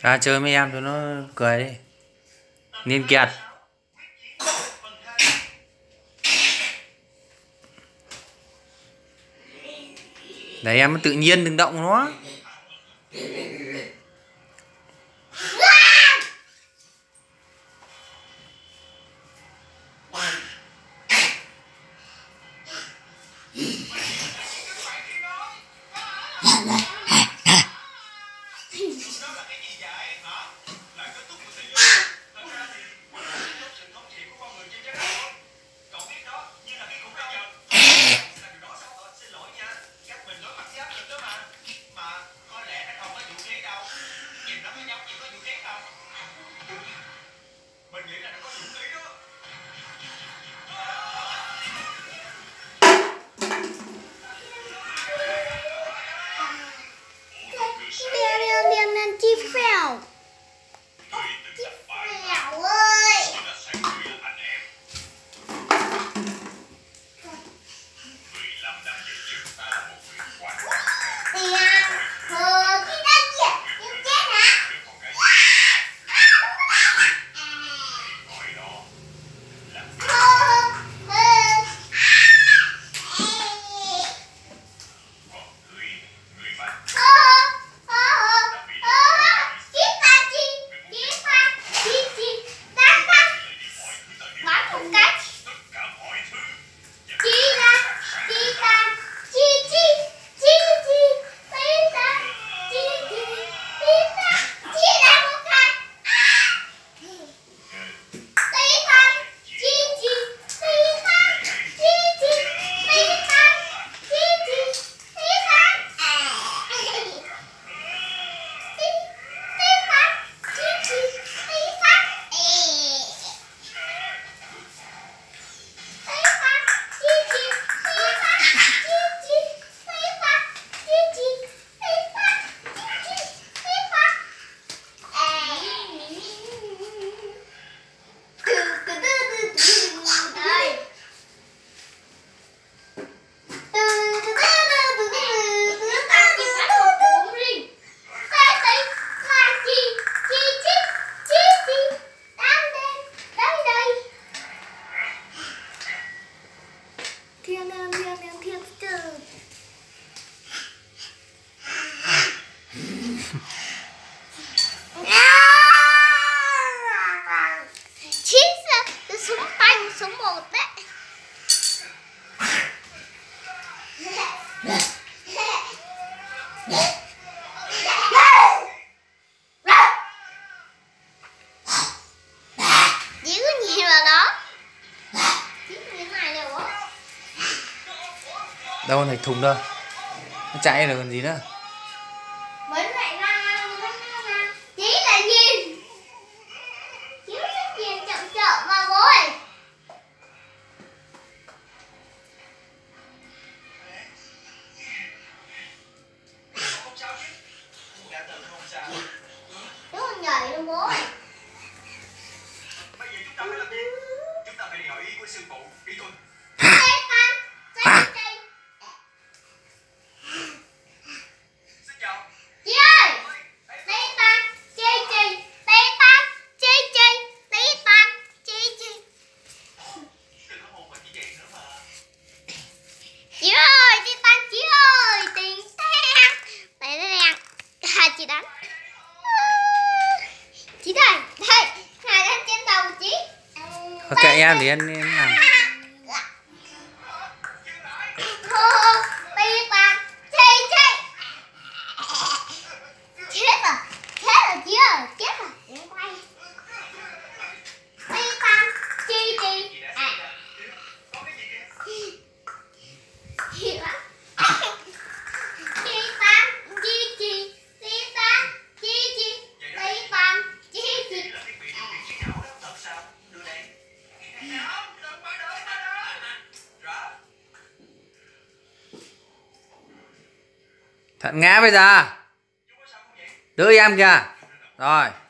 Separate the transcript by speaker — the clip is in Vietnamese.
Speaker 1: Ra chơi với em cho nó cười đi. Niên Kiệt. Đấy em tự nhiên đừng động nó. Đâu này thùng đâu. Nó chạy rồi còn gì nữa.
Speaker 2: Vẫn lại ra chí là gì? Chí là gì chậm chậm mà bố ơi. Đúng không nhảy luôn bố ơi. Bây giờ chúng ta phải làm gì? Chúng ta phải đi hỏi ý của sư phụ đi thôi. Chị đánh. Chị đây, đây, Hà lên trên đầu chị.
Speaker 1: Ok em thì em làm. Thận ngã bây giờ. Đỡ em kìa. Rồi.